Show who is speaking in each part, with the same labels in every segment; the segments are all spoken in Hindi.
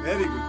Speaker 1: Very good.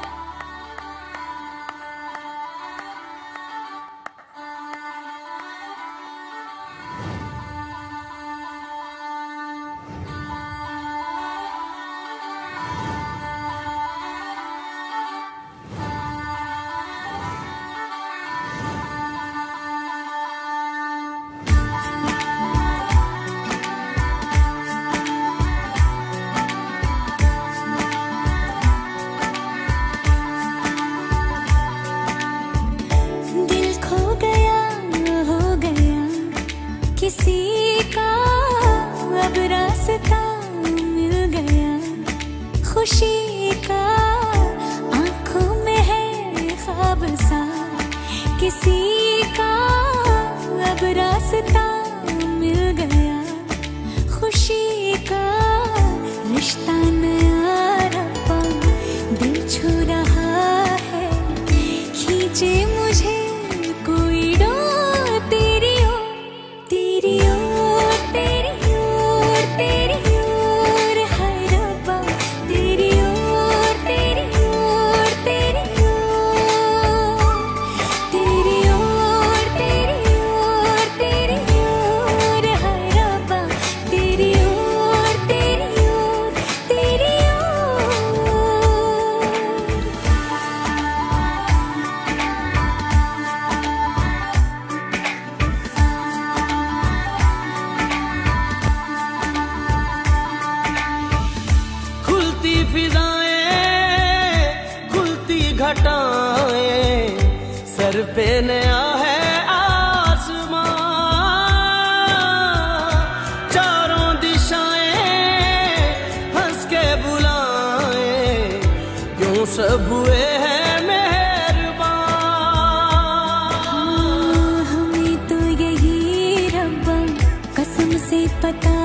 Speaker 2: किसी का अब रास्ता मिल गया, खुशी का आंखों में है ख्वाब सा। किसी का अब रास्ता मिल गया, खुशी का रिश्ता नया रब्बा दिल छू रहा है। खींचे मुझे कोई डोर तेरी ओर, तेरी ओर, तेरी ओर, तेरी ओर है रब्बा। तेरी ओर, तेरी ओर, तेरी ओर, तेरी ओर, तेरी ओर, तेरी ओर है रब्बा। तेरी ओर, तेरी ओर, तेरी ओर।
Speaker 3: खुलती फिजाएं, खुलती घटाएं, सर पे नया है आसमां। चारों दिशाएं हंस के बुलाएं, क्यों सब हुए हैं मेहरबान।
Speaker 2: हमें तो यही रब्बा कसम से पता